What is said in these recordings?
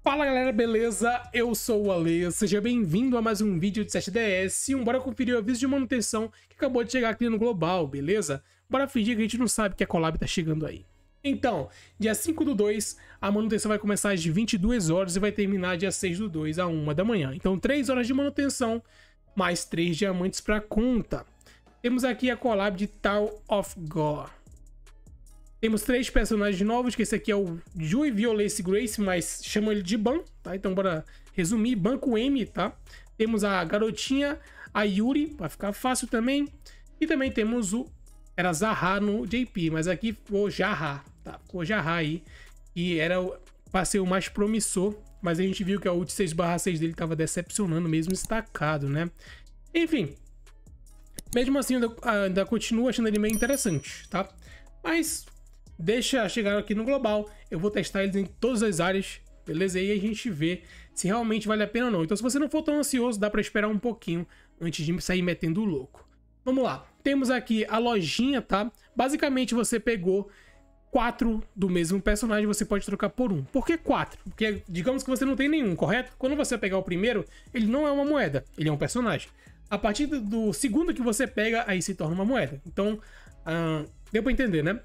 Fala galera, beleza? Eu sou o Ale, seja bem-vindo a mais um vídeo de 7DS e bora conferir o aviso de manutenção que acabou de chegar aqui no Global, beleza? Bora fingir que a gente não sabe que a collab tá chegando aí. Então, dia 5/2, a manutenção vai começar às 22 horas e vai terminar dia 6/2 à 1 da manhã. Então 3 horas de manutenção, mais 3 diamantes pra conta. Temos aqui a collab de Tower of God. Temos 3 personagens novos, que esse aqui é o Jui Violace Grace, mas chamam ele de Ban, tá? Então bora resumir, Ban com M, tá? Temos a garotinha, a Yuri, vai ficar fácil também. E também temos o... Era Zaha no JP, mas aqui ficou Jaha, tá? Ficou Jaha aí, e era para ser o mais promissor, mas a gente viu que a ult 6/6 dele tava decepcionando mesmo, estacado, né? Enfim, mesmo assim ainda continuo achando ele meio interessante, tá? Mas... deixa chegar aqui no Global, eu vou testar eles em todas as áreas, beleza? E aí a gente vê se realmente vale a pena ou não. Então se você não for tão ansioso, dá pra esperar um pouquinho antes de sair metendo o louco. Vamos lá, temos aqui a lojinha, tá? Basicamente você pegou 4 do mesmo personagem, você pode trocar por um. Por que 4? Porque digamos que você não tem nenhum, correto? Quando você pegar o primeiro, ele não é uma moeda, ele é um personagem. A partir do segundo que você pega, aí se torna uma moeda. Então, deu pra entender, né?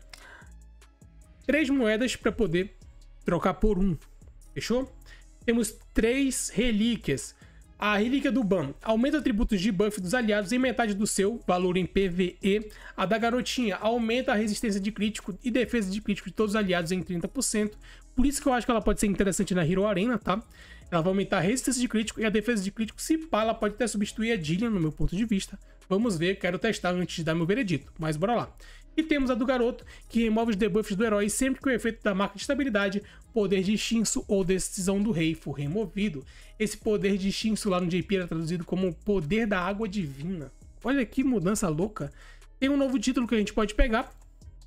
3 moedas para poder trocar por um, fechou? Temos 3 relíquias. A relíquia do Ban aumenta atributos de buff dos aliados em metade do seu valor em PvE. A da garotinha aumenta a resistência de crítico e defesa de crítico de todos os aliados em 30%. Por isso que eu acho que ela pode ser interessante na Hero Arena, tá? Ela vai aumentar a resistência de crítico e a defesa de crítico. Se pá, ela pode até substituir a Jillian, no meu ponto de vista. Vamos ver, quero testar antes de dar meu veredito, mas bora lá. E temos a do garoto, que remove os debuffs do herói sempre que o efeito da marca de estabilidade, poder de extinso ou decisão do rei for removido. Esse poder de extinso lá no JP era traduzido como poder da água divina. Olha que mudança louca. Tem um novo título que a gente pode pegar.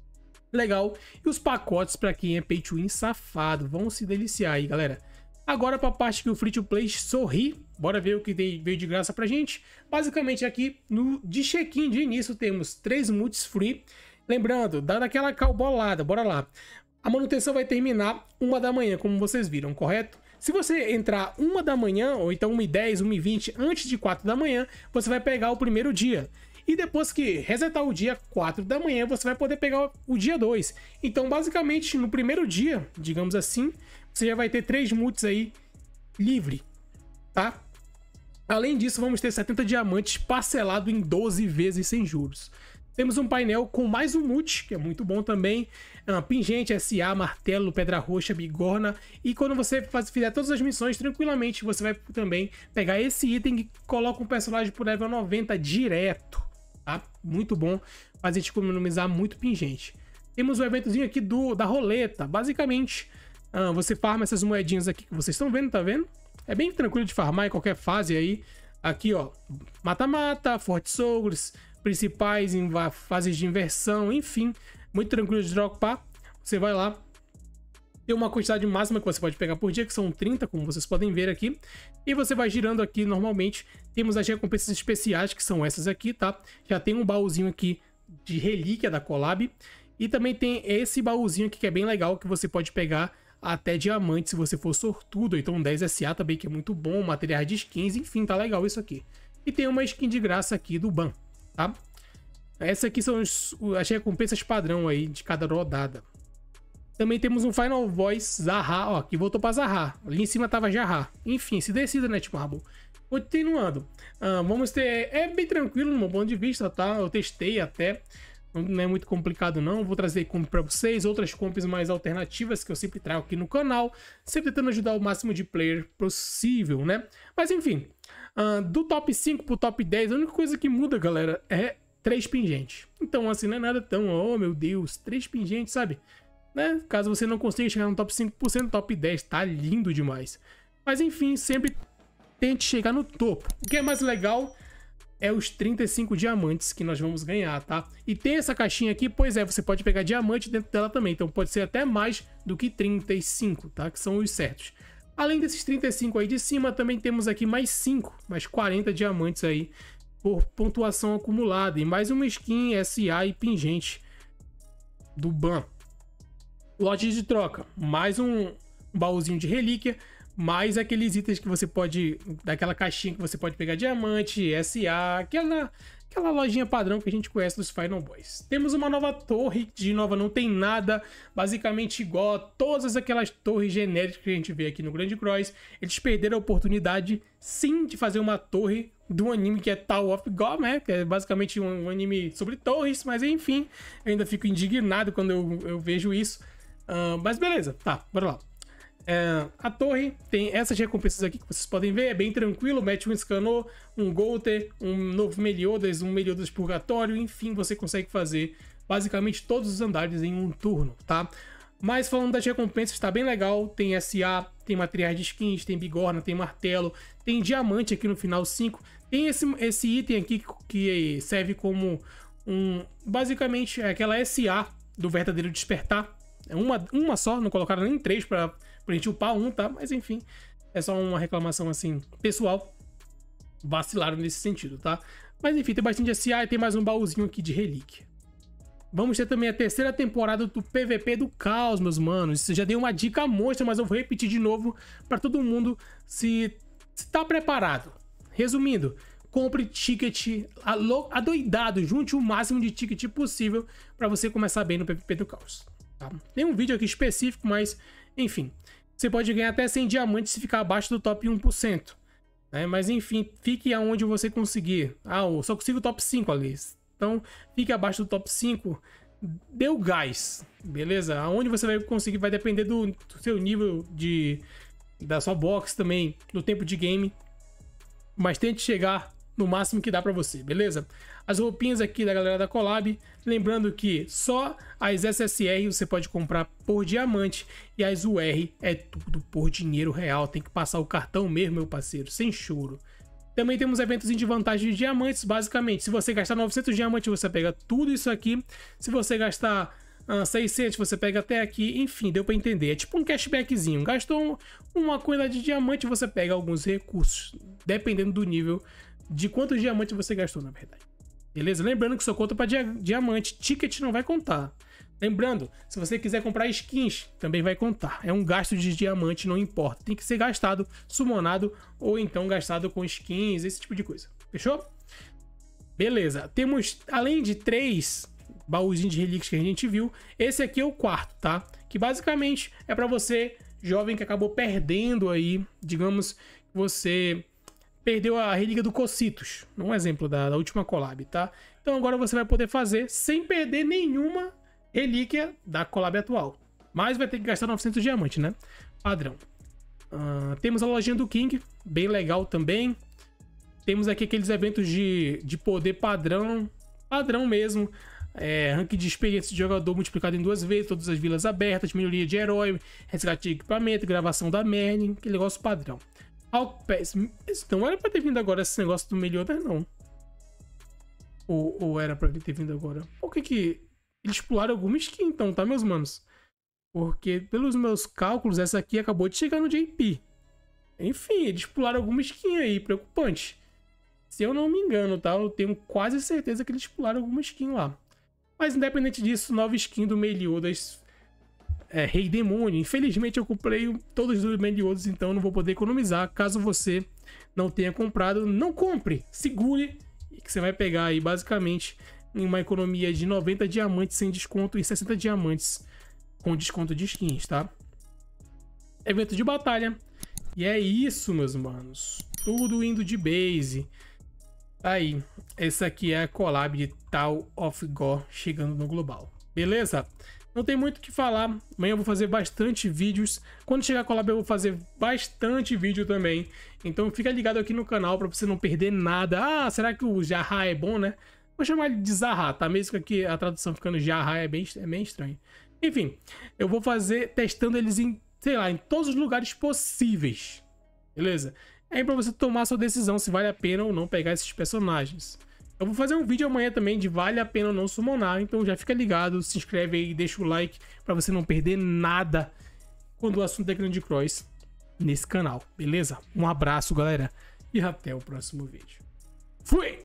Legal. E os pacotes para quem é pay to win safado. Vão se deliciar aí, galera. Agora para a parte que o Free to Play sorri. Bora ver o que veio de graça pra gente. Basicamente aqui de check-in de início temos 3 multis free. Lembrando, dá daquela calbolada, bora lá. A manutenção vai terminar 1 da manhã, como vocês viram, correto? Se você entrar 1 da manhã, ou então 1h10, 1h20, antes de 4 da manhã, você vai pegar o primeiro dia. E depois que resetar o dia 4 da manhã, você vai poder pegar o dia 2. Então, basicamente, no primeiro dia, digamos assim, você já vai ter 3 multis aí livre, tá? Além disso, vamos ter 70 diamantes parcelado em 12 vezes sem juros. Temos um painel com mais um multi, que é muito bom também. Pingente, SA, martelo, pedra roxa, bigorna. E quando você fizer todas as missões, tranquilamente, você vai também pegar esse item e coloca um personagem por level 90 direto, tá? Muito bom, faz a gente economizar muito pingente. Temos o eventozinho aqui da roleta. Basicamente, você farma essas moedinhas aqui que vocês estão vendo, tá vendo? É bem tranquilo de farmar em qualquer fase aí. Aqui, ó, mata-mata, forte souls, principais em fases de inversão, enfim, muito tranquilo de dropar. Você vai lá, tem uma quantidade máxima que você pode pegar por dia, que são 30, como vocês podem ver aqui, e você vai girando aqui normalmente. Temos as recompensas especiais, que são essas aqui, tá? Já tem um baúzinho aqui de relíquia da collab, e também tem esse baúzinho aqui que é bem legal, que você pode pegar até diamante se você for sortudo, então 10 SA também, que é muito bom, materiais de skins, enfim, tá legal isso aqui. E tem uma skin de graça aqui do Ban, tá? Essas aqui são as recompensas padrão aí de cada rodada. Também temos um Final Voice Zaha, ó, que voltou pra Zaha. Ali em cima tava Jaha. Enfim, se decida, né, tipo Marble. Continuando. Vamos ter... É bem tranquilo no meu ponto de vista, tá? Eu testei até. Não é muito complicado não. Vou trazer comp pra vocês. Outras comps mais alternativas que eu sempre trago aqui no canal. Sempre tentando ajudar o máximo de player possível, né? Mas enfim. Do top 5 pro top 10, a única coisa que muda, galera, é 3 pingentes. Então, assim, não é nada tão... Oh, meu Deus, 3 pingentes, sabe? Né? Caso você não consiga chegar no top 5%, top 10, tá lindo demais. Mas, enfim, sempre tente chegar no topo. O que é mais legal é os 35 diamantes que nós vamos ganhar, tá? E tem essa caixinha aqui, pois é, você pode pegar diamante dentro dela também. Então, pode ser até mais do que 35, tá? Que são os certos. Além desses 35 aí de cima, também temos aqui mais 5, mais 40 diamantes aí por pontuação acumulada. E mais uma skin SA e pingente do Ban. Lote de troca, mais um baúzinho de relíquia, mais aqueles itens que você pode, daquela caixinha que você pode pegar diamante, SA, aquela lojinha padrão que a gente conhece dos Final Boys. Temos uma nova torre, de nova não tem nada, basicamente igual a todas aquelas torres genéricas que a gente vê aqui no Grand Cross. Eles perderam a oportunidade, sim, de fazer uma torre do anime que é Tower of God, né? Que é basicamente um anime sobre torres, mas enfim, eu ainda fico indignado quando eu vejo isso. Mas beleza, tá, bora lá. A torre tem essas recompensas aqui que vocês podem ver, é bem tranquilo, mete um Scanor, um Golter, um novo Meliodas, um Meliodas Purgatório, enfim, você consegue fazer basicamente todos os andares em um turno, tá? Mas falando das recompensas, tá bem legal, tem SA, tem materiais de skins, tem bigorna, tem martelo, tem diamante aqui no final 5, tem esse item aqui que serve como basicamente aquela SA do verdadeiro despertar, é uma só, não colocaram nem 3 pra gente upar um, tá? Mas enfim, é só uma reclamação assim, pessoal. Vacilaram nesse sentido, tá? Mas enfim, tem bastante SA e tem mais um baúzinho aqui de relíquia. Vamos ter também a terceira temporada do PVP do Caos, meus manos. Isso já dei uma dica monstra, mas eu vou repetir de novo para todo mundo se tá preparado. Resumindo, compre ticket adoidado, junte o máximo de ticket possível para você começar bem no PVP do Caos. Tá? Tem um vídeo aqui específico, mas enfim, você pode ganhar até 100 diamantes se ficar abaixo do top 1%. Né? Mas enfim, fique aonde você conseguir. Eu só consigo o top 5, Alice. Então, fique abaixo do top 5. Dê o gás, beleza? Aonde você vai conseguir vai depender do seu nível da sua box também, do tempo de game. Mas tente chegar no máximo que dá pra você, beleza? As roupinhas aqui da galera da Collab, lembrando que só as SSR você pode comprar por diamante e as UR é tudo por dinheiro real, tem que passar o cartão mesmo, meu parceiro, sem choro. Também temos eventos de vantagem de diamantes, basicamente, se você gastar 900 diamantes você pega tudo isso aqui, se você gastar 600 você pega até aqui, enfim, deu pra entender, é tipo um cashbackzinho, gastou uma quantidade de diamante você pega alguns recursos, dependendo do nível de quantos diamantes você gastou, na verdade. Beleza? Lembrando que só conta para diamante, ticket não vai contar. Lembrando, se você quiser comprar skins, também vai contar. É um gasto de diamante, não importa. Tem que ser gastado, summonado ou então gastado com skins, esse tipo de coisa. Fechou? Beleza. Temos, além de 3 baúzinhos de relíquias que a gente viu, esse aqui é o quarto, tá? Que basicamente é para você, jovem que acabou perdendo aí, digamos, você perdeu a relíquia do Cocitos, um exemplo da última collab, tá? Então agora você vai poder fazer sem perder nenhuma relíquia da collab atual. Mas vai ter que gastar 900 diamantes, né? Padrão. Temos a lojinha do King, bem legal também. Temos aqui aqueles eventos de poder padrão mesmo. Rank de experiência de jogador multiplicado em 2 vezes, todas as vilas abertas, melhoria de herói, resgate de equipamento, gravação da Merlin, aquele negócio padrão. Não era pra ter vindo agora esse negócio do Meliodas, não. Ou era pra ter vindo agora? Por que eles pularam alguma skin então, tá, meus manos? Porque, pelos meus cálculos, essa aqui acabou de chegar no JP. Enfim, eles pularam alguma skin aí, preocupante. Se eu não me engano, tá? Eu tenho quase certeza que eles pularam alguma skin lá. Mas, independente disso, nova skin do Meliodas Rei Demônio. Infelizmente eu comprei todos os Meliodas, então não vou poder economizar. Caso você não tenha comprado, não compre, segure, que você vai pegar aí basicamente uma economia de 90 diamantes sem desconto e 60 diamantes com desconto de skins, tá? Evento de batalha. E é isso, meus manos. Tudo indo de base. Aí, essa aqui é a collab de Tower of God chegando no global. Beleza? Não tem muito o que falar, amanhã eu vou fazer bastante vídeos. Quando chegar a collab eu vou fazer bastante vídeo também. Então fica ligado aqui no canal para você não perder nada. Será que o Jarra é bom, né? Vou chamar ele de Zaha, tá? Mesmo que aqui a tradução ficando Jarra é bem estranho. Enfim, eu vou fazer testando eles em, sei lá, em todos os lugares possíveis. Beleza? É aí pra você tomar a sua decisão se vale a pena ou não pegar esses personagens. Eu vou fazer um vídeo amanhã também de vale a pena ou não summonar, então já fica ligado, se inscreve aí, deixa o like pra você não perder nada quando o assunto é Grand Cross nesse canal, beleza? Um abraço, galera, e até o próximo vídeo. Fui!